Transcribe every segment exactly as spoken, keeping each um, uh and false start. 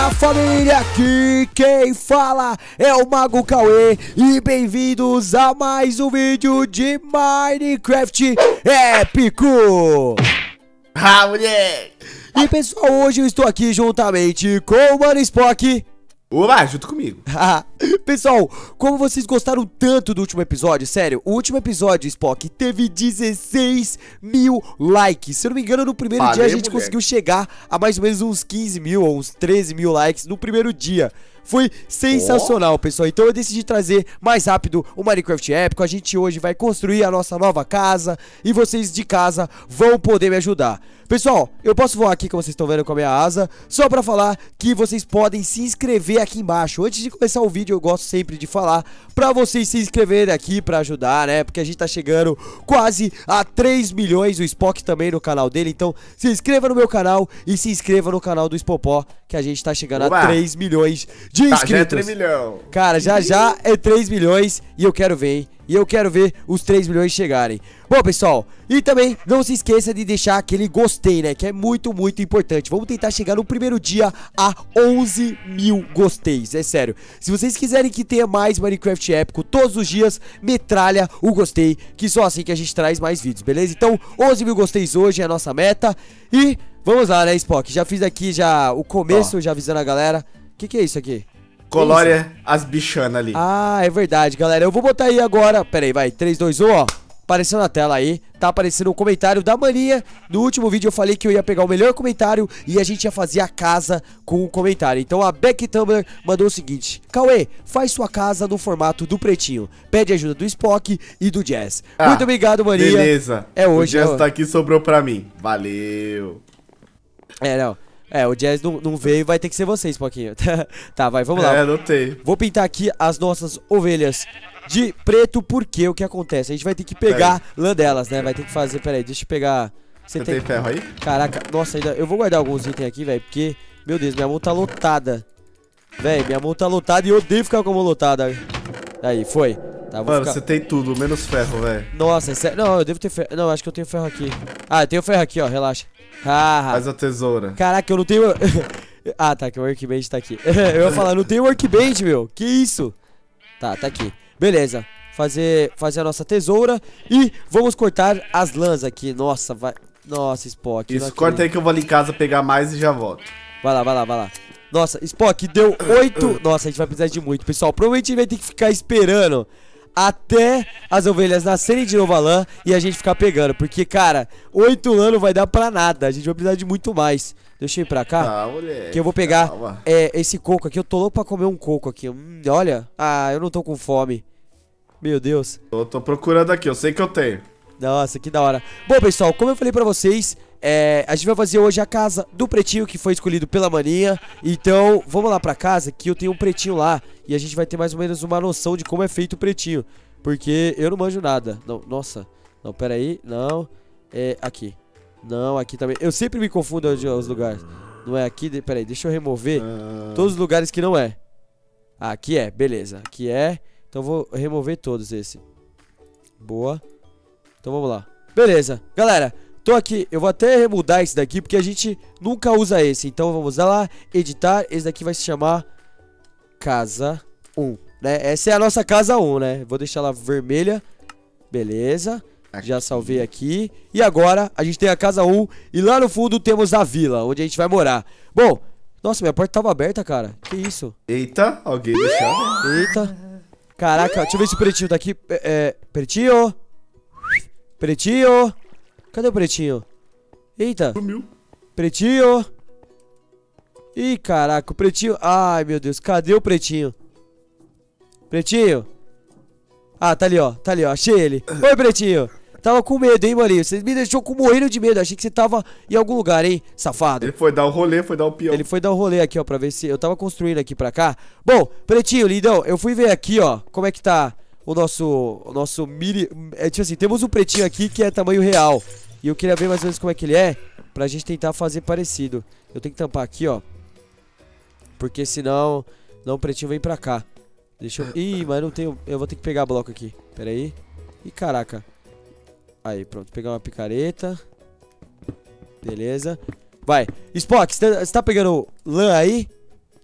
Fala família, aqui quem fala é o Mago Cauê e bem-vindos a mais um vídeo de Minecraft épico. Ah, moleque! E pessoal, hoje eu estou aqui juntamente com o Mano Spock. Oba, junto comigo. Pessoal, como vocês gostaram tanto do último episódio, sério, o último episódio, Spock, teve dezesseis mil likes. Se eu não me engano, no primeiro Valeu, dia a gente mulher. conseguiu chegar a mais ou menos uns quinze mil ou uns treze mil likes no primeiro dia. Foi sensacional, oh. pessoal. Então eu decidi trazer mais rápido o Minecraft épico. A gente hoje vai construir a nossa nova casa e vocês de casa vão poder me ajudar. Pessoal, eu posso voar aqui, como vocês estão vendo, com a minha asa, só pra falar que vocês podem se inscrever aqui embaixo. Antes de começar o vídeo, eu gosto sempre de falar pra vocês se inscreverem aqui pra ajudar, né? Porque a gente tá chegando quase a três milhões, o Spock também no canal dele. Então se inscreva no meu canal e se inscreva no canal do Spopó, que a gente tá chegando Oba. a três milhões de inscritos. Tá, já é três milhões. Cara, já já é três milhões e eu quero ver, hein? E eu quero ver os três milhões chegarem. Bom, pessoal, e também não se esqueça de deixar aquele gostei, né? Que é muito, muito importante. Vamos tentar chegar no primeiro dia a onze mil gosteis, é sério. Se vocês quiserem que tenha mais Minecraft épico todos os dias, metralha o gostei, que só assim que a gente traz mais vídeos, beleza? Então, onze mil gosteis hoje é a nossa meta. E vamos lá, né, Spock? Já fiz aqui já o começo, Ó. já avisando a galera. O que, que é isso aqui? Colore as bichanas ali. Ah, é verdade, galera. Eu vou botar aí agora. Pera aí, vai. três, dois, um, ó. Apareceu na tela aí. Tá aparecendo o comentário da Maninha. No último vídeo eu falei que eu ia pegar o melhor comentário e a gente ia fazer a casa com o comentário. Então a Beck Tumblr mandou o seguinte: Cauê, faz sua casa no formato do pretinho. Pede ajuda do Spock e do Jazz. Ah, muito obrigado, Maninha. Beleza. É hoje. O Jazz é... tá aqui, sobrou pra mim. Valeu. É, não. É, o Jazz não, não veio, vai ter que ser vocês, Spoquinho. Tá, vai, vamos lá. É, anotei. Vou pintar aqui as nossas ovelhas de preto, porque o que acontece? A gente vai ter que pegar lã delas, né? Vai ter que fazer, peraí, deixa eu pegar. Você, Você tem... tem ferro aí? Caraca, nossa, ainda... eu vou guardar alguns itens aqui, velho, porque, meu Deus, minha mão tá lotada. Velho, minha mão tá lotada e eu odeio ficar com a mão lotada. Aí, foi. Tá, Mano, ficar... você tem tudo, menos ferro, velho. Nossa, é sério? Não, eu devo ter ferro. Não, acho que eu tenho ferro aqui. Ah, eu tenho ferro aqui, ó, relaxa. Ah, Faz a tesoura. Caraca, eu não tenho... Ah, tá, que o workbench tá aqui. Eu ia falar, não tem workbench, meu. Que isso? Tá, tá aqui. Beleza. Fazer, fazer a nossa tesoura. E vamos cortar as lãs aqui. Nossa, vai... Nossa, Spock. Isso, corta aí que eu vou ali em casa pegar mais e já volto. Vai lá, vai lá, vai lá. Nossa, Spock, deu oito... Nossa, a gente vai precisar de muito, pessoal. Provavelmente a gente vai ter que ficar esperando até as ovelhas nascerem de novo a lã e a gente ficar pegando. Porque, cara, oito lã não vai dar pra nada. A gente vai precisar de muito mais. Deixa eu ir pra cá, ah, moleque, que eu vou pegar é, esse coco aqui. Eu tô louco pra comer um coco aqui. Hum, olha, ah, eu não tô com fome. Meu Deus. Eu tô procurando aqui, eu sei que eu tenho. Nossa, que da hora. Bom, pessoal, como eu falei pra vocês, é, a gente vai fazer hoje a casa do pretinho, que foi escolhido pela Maninha. Então, vamos lá pra casa, que eu tenho um pretinho lá. E a gente vai ter mais ou menos uma noção de como é feito o pretinho, porque eu não manjo nada. Não, nossa, não, pera aí, não. É aqui. Não, aqui também. Eu sempre me confundo os lugares. Não é aqui, pera aí, deixa eu remover ah. todos os lugares que não é. Ah, aqui é, beleza, aqui é. Então vou remover todos esse. Boa. Então vamos lá. Beleza, galera, tô aqui, eu vou até remudar esse daqui, porque a gente nunca usa esse. Então vamos lá, editar, esse daqui vai se chamar Casa um, né? Essa é a nossa Casa um, né? Vou deixar ela vermelha. Beleza. Aqui. Já salvei aqui. E agora a gente tem a Casa um e lá no fundo temos a vila, onde a gente vai morar. Bom, nossa, minha porta tava aberta, cara. Que isso? Eita, alguém deixou. Eita. Caraca, deixa eu ver se o pretinho tá aqui. É, pretinho. Pretinho. Cadê o pretinho? Eita. Sumiu. Pretinho. Ih, caraca, o pretinho. Ai, meu Deus, cadê o pretinho? Pretinho. Ah, tá ali, ó, tá ali, ó, achei ele. Oi, pretinho. Tava com medo, hein, maninho? Você me deixou com morrendo de medo. Achei que você tava em algum lugar, hein, safado. Ele foi dar o rolê, foi dar o peão. Ele foi dar o rolê aqui, ó, pra ver se... Eu tava construindo aqui pra cá. Bom, pretinho, lindão, eu fui ver aqui, ó, como é que tá o nosso... O nosso mini... É tipo assim, temos um pretinho aqui que é tamanho real. E eu queria ver mais ou menos como é que ele é, pra gente tentar fazer parecido. Eu tenho que tampar aqui, ó, porque senão... Não, o pretinho vem pra cá. Deixa eu... Ih, mas não tenho... Eu vou ter que pegar bloco aqui. Pera aí. Ih, caraca. Aí, pronto. Pegar uma picareta. Beleza. Vai. Spock, você tá pegando lã aí?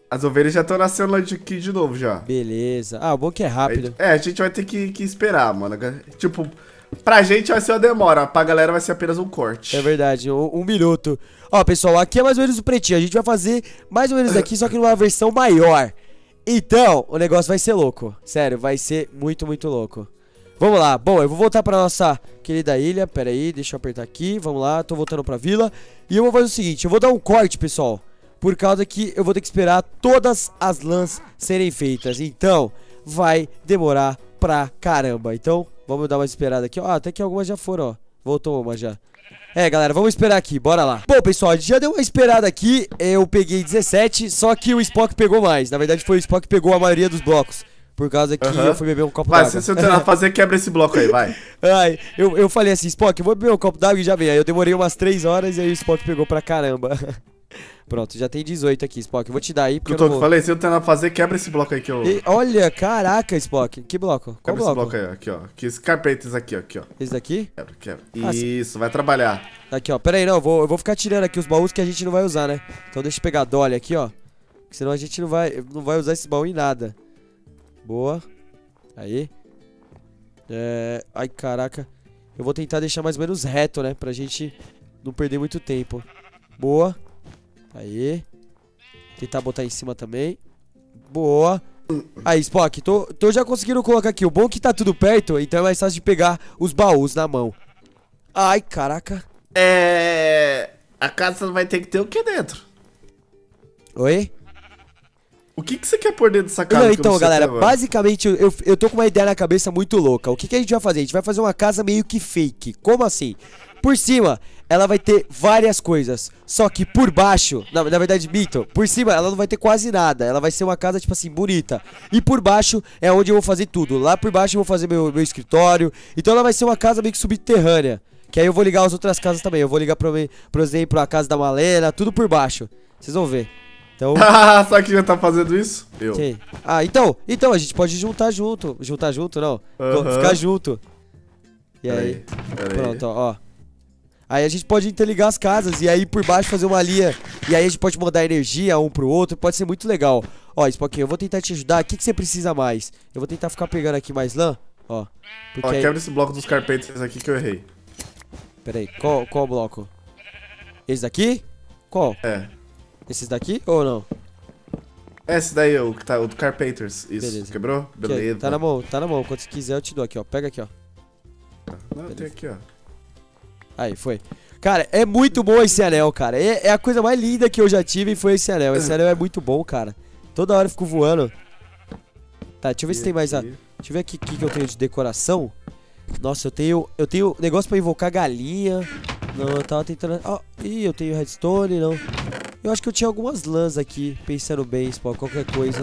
As ovelhas já estão nascendo lá de- aqui de novo já. Beleza. Ah, o bom é que é rápido. É, a gente vai ter que, que esperar, mano. Tipo, pra gente vai ser uma demora, pra galera vai ser apenas um corte. É verdade, um, um minuto. Ó, pessoal, aqui é mais ou menos o pretinho. A gente vai fazer mais ou menos aqui, só que numa versão maior. Então, o negócio vai ser louco. Sério, vai ser muito, muito louco. Vamos lá. Bom, eu vou voltar pra nossa querida ilha. Pera aí, deixa eu apertar aqui. Vamos lá, tô voltando pra vila. E eu vou fazer o seguinte, eu vou dar um corte, pessoal. Por causa que eu vou ter que esperar todas as lãs serem feitas. Então, vai demorar pra caramba. Então, vamos dar uma esperada aqui. Ó, até que algumas já foram, ó. Voltou uma já. É, galera, vamos esperar aqui, bora lá. Bom, pessoal, a gente já deu uma esperada aqui. Eu peguei dezessete, só que o Spock pegou mais. Na verdade, foi o Spock que pegou a maioria dos blocos. Por causa que Aham. eu fui beber um copo Vai, d'água. se você tentar fazer, quebra esse bloco aí, vai. Ai, eu, eu falei assim, Spock, eu vou beber um copo d'água e já vem. Aí eu demorei umas três horas e aí o Spock pegou pra caramba. Pronto, já tem dezoito aqui, Spock. Eu vou te dar aí, porque Eu eu tô, não vou... falei, se eu tentar fazer, quebra esse bloco aí que eu... E- olha, caraca, Spock. Que bloco? Qual Quebra esse bloco? bloco aí, ó, aqui, ó. Aqui, esse carpetes aqui, ó, aqui, ó. Esse daqui? Quebra, quebra. Ah, Isso, vai trabalhar. Aqui, ó. Pera aí, não. Eu vou, eu vou ficar tirando aqui os baús que a gente não vai usar, né? Então deixa eu pegar a Dolly aqui, ó. Porque senão a gente não vai, não vai usar esse baú em nada. Boa. Aí. É... Ai, caraca. Eu vou tentar deixar mais ou menos reto, né? Pra gente não perder muito tempo. Boa. Aí. Tentar botar em cima também. Boa. Aí, Spock, tô, tô já conseguindo colocar aqui. O bom é que tá tudo perto, então é mais fácil de pegar os baús na mão. Ai, caraca. É... A casa vai ter que ter o que dentro? Oi? O que, que você quer pôr dentro dessa casa? Não, que eu então, não sei galera, até agora? basicamente eu, eu, eu tô com uma ideia na cabeça muito louca. O que, que a gente vai fazer? A gente vai fazer uma casa meio que fake. Como assim? Por cima, ela vai ter várias coisas. Só que por baixo, na, na verdade, mito, por cima ela não vai ter quase nada. Ela vai ser uma casa, tipo assim, bonita. E por baixo é onde eu vou fazer tudo. Lá por baixo eu vou fazer meu, meu escritório. Então ela vai ser uma casa meio que subterrânea. Que aí eu vou ligar as outras casas também. Eu vou ligar, pro, por exemplo, a casa da Malena, tudo por baixo. Vocês vão ver. Então... Sabe quem já tá fazendo isso? Eu. Quem? Ah, então, então a gente pode juntar junto. Juntar junto, não. Aham. Ficar junto. E Pera aí? aí, pera aí. Pronto, ó, ó. Aí a gente pode interligar as casas e aí por baixo fazer uma linha. E aí a gente pode mandar energia um pro outro. Pode ser muito legal. Ó, Spock, eu vou tentar te ajudar. O que, que você precisa mais? Eu vou tentar ficar pegando aqui mais lã. Ó. Porque Ó, aí... quebra esse bloco dos carpetes aqui que eu errei. Pera aí, qual, qual bloco? Esse daqui? Qual? É. Esses daqui ou não? Esse daí, o que tá, o do Carpenters. Isso, Beleza. quebrou? Aqui, Beleza. tá na mão, tá na mão. Quando você quiser eu te dou aqui, ó. Pega aqui, ó. Não, tem aqui, ó. Aí, foi. Cara, é muito bom esse anel, cara. É, é a coisa mais linda que eu já tive foi esse anel. Esse anel é muito bom, cara. Toda hora eu fico voando. Tá, deixa eu ver se tem mais a... Deixa eu ver aqui o que, que eu tenho de decoração. Nossa, eu tenho... Eu tenho negócio pra invocar galinha. Não, eu tava tentando... Ó, ih, eu tenho redstone, não. Eu acho que eu tinha algumas lãs aqui. Pensando bem, Spawn, qualquer coisa.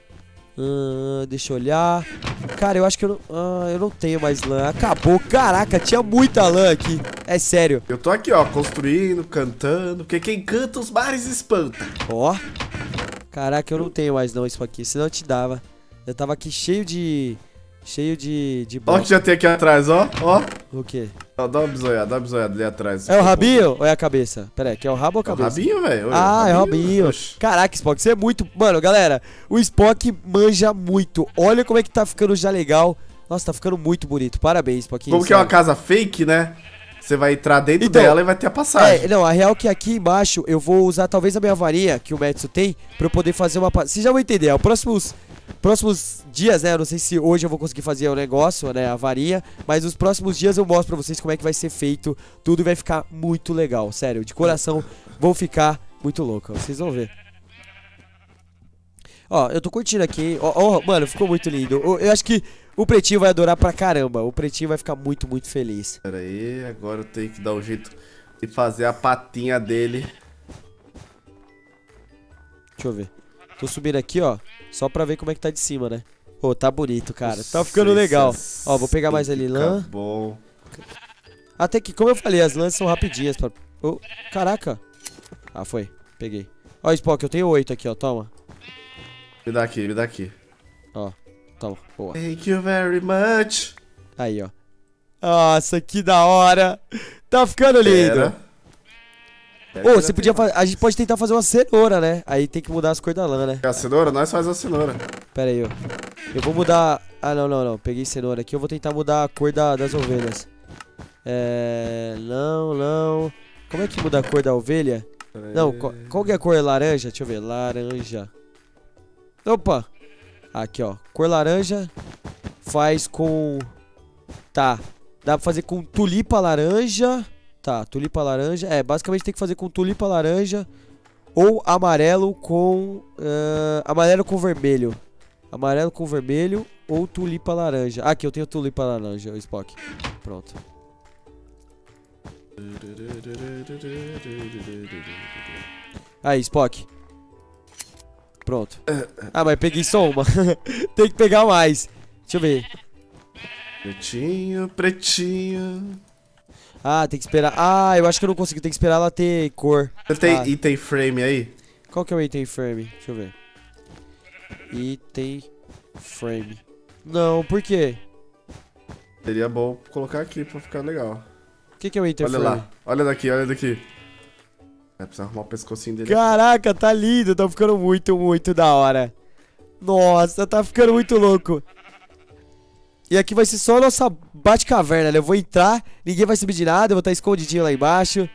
Ah, deixa eu olhar. Cara, eu acho que eu não... Ah, eu não tenho mais lã. Acabou. Caraca, tinha muita lã aqui. É sério. Eu tô aqui, ó, construindo, cantando. Porque quem canta os mares espanta. Ó. Caraca, eu não tenho mais não isso aqui. Senão eu te dava. Eu tava aqui cheio de... Cheio de... de Ó o que já tem aqui atrás, ó. Ó. O quê? Ó, dá uma bisoiada, dá uma bisoiada ali atrás. É o rabinho ou é a cabeça? Pera aí, que é o rabo ou a É o cabeça? rabinho, velho. Ah, é o rabinho. Oxe. Caraca, Spock, você é muito... Mano, galera, o Spock manja muito. Olha como é que tá ficando já legal. Nossa, tá ficando muito bonito. Parabéns, Spock. Como que é uma casa fake, né? Você vai entrar dentro Então, dela e vai ter a passagem. É, não, a real é que aqui embaixo eu vou usar talvez a minha varinha que o Metsu tem pra eu poder fazer uma... pa- Vocês já vão entender, é, os próximos... Próximos dias, né, eu não sei se hoje eu vou conseguir fazer o negócio, né, a varinha. Mas nos próximos dias eu mostro pra vocês como é que vai ser feito. Tudo e vai ficar muito legal, sério, de coração. Vão ficar muito louco, vocês vão ver. Ó, eu tô curtindo aqui, ó, ó, mano, ficou muito lindo. Eu, eu acho que o Pretinho vai adorar pra caramba. O Pretinho vai ficar muito, muito feliz. Pera aí, agora eu tenho que dar um jeito de fazer a patinha dele. Deixa eu ver. Tô subindo aqui, ó, só pra ver como é que tá de cima, né? Pô, tá bonito, cara. Tá ficando legal. Ó, vou pegar mais ali lã. Bom. Até que, como eu falei, as lãs são rapidinhas pra... Oh, caraca. Ah, foi. Peguei. Ó, Spock, eu tenho oito aqui, ó. Toma. Me dá aqui, me dá aqui. Ó, toma. Boa. Thank you very much. Aí, ó. Nossa, que da hora. Tá ficando lindo. Pera. Ô, oh, você podia fazer. A gente pode tentar fazer uma cenoura, né? Aí tem que mudar as cores da lã, né? A cenoura? Nós faz a cenoura. Pera aí, ó. Eu vou mudar. Ah, não, não, não. Peguei cenoura aqui. Eu vou tentar mudar a cor da, das ovelhas. É. Não, não. Como é que muda a cor da ovelha? Não, qual, qual que é a cor? Laranja? Deixa eu ver. Laranja. Opa! Aqui, ó. Cor laranja. Faz com. Tá. Dá pra fazer com tulipa laranja. Tá, tulipa laranja. É, basicamente tem que fazer com tulipa laranja. Ou amarelo com. Uh, amarelo com vermelho. Amarelo com vermelho. Ou tulipa laranja. Ah, aqui eu tenho tulipa laranja, o Spock. Pronto. Aí, Spock. Pronto. Ah, mas peguei só uma. Tem que pegar mais. Deixa eu ver. Pretinho, pretinho. Ah, tem que esperar. Ah, eu acho que eu não consigo. Tem que esperar ela ter cor. Você tem ah. item frame aí? Qual que é o item frame? Deixa eu ver. Item frame. Não, por quê? Seria bom colocar aqui pra ficar legal. O que, que é o item olha frame? Olha lá. Olha daqui, olha daqui. Vai precisar arrumar o pescocinho dele. Caraca, aqui. Tá lindo. Tá ficando muito, muito da hora. Nossa, tá ficando muito louco. E aqui vai ser só a nossa bate-caverna, né? Eu vou entrar, ninguém vai saber de nada, eu vou estar escondidinho lá embaixo.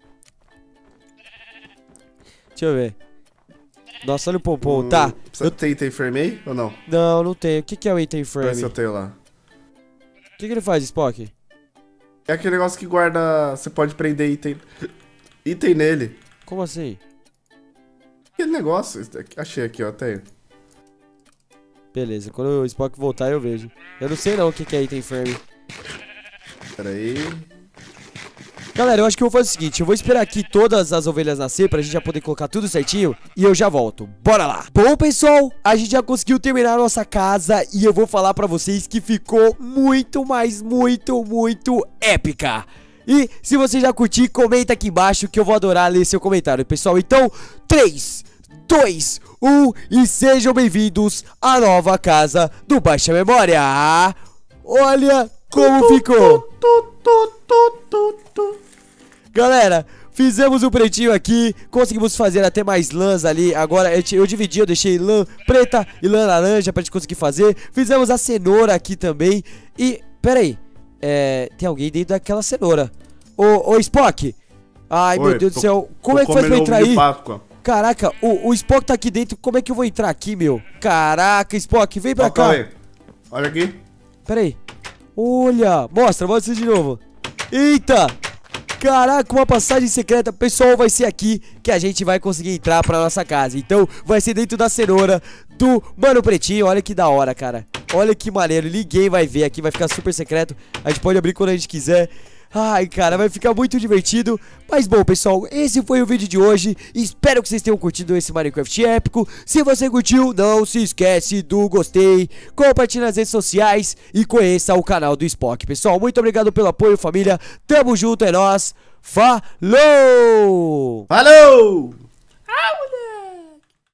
Deixa eu ver. Nossa, olha o pompom, hum, tá. Você eu... tem item frame aí ou não? Não, não tem. O que, que é o item frame? Parece que eu tenho lá. O que, que ele faz, Spock? É aquele negócio que guarda... Você pode prender item... Item nele. Como assim? Aquele negócio... Achei aqui, ó, tenho. Beleza, quando o Spock voltar eu vejo. Eu não sei não o que, que é item frame. Pera aí. Galera, eu acho que eu vou fazer o seguinte. Eu vou esperar aqui todas as ovelhas nascer pra gente já poder colocar tudo certinho. E eu já volto. Bora lá. Bom, pessoal, a gente já conseguiu terminar a nossa casa. E eu vou falar pra vocês que ficou muito, mas muito, muito épica. E se você já curtiu, comenta aqui embaixo que eu vou adorar ler seu comentário, pessoal. Então, três, dois, um e sejam bem-vindos à nova casa do Baixa Memória. Olha como ficou. Galera, fizemos um pretinho aqui, conseguimos fazer até mais lãs ali. Agora eu, eu dividi, eu deixei lã preta e lã laranja pra gente conseguir fazer. Fizemos a cenoura aqui também. E, pera aí, é, tem alguém dentro daquela cenoura. Ô, ô Spock. Ai, Oi, meu Deus tô, do céu, como é que faz pra entrar aí? Caraca, o, o Spock tá aqui dentro, como é que eu vou entrar aqui, meu? Caraca, Spock, vem pra cá. Aí. Olha aqui. Pera aí. Olha, mostra, mostra de novo. Eita. Caraca, uma passagem secreta. Pessoal, vai ser aqui que a gente vai conseguir entrar pra nossa casa. Então, vai ser dentro da cenoura do Mano Pretinho. Olha que da hora, cara. Olha que maneiro, ninguém vai ver aqui, vai ficar super secreto. A gente pode abrir quando a gente quiser. Ai, cara, vai ficar muito divertido. Mas bom, pessoal, esse foi o vídeo de hoje. Espero que vocês tenham curtido esse Minecraft épico. Se você curtiu, não se esquece do gostei, compartilhe nas redes sociais e conheça o canal do Spock. Pessoal, muito obrigado pelo apoio, família. Tamo junto, é nóis. Falou! Falou! Ah, mulher!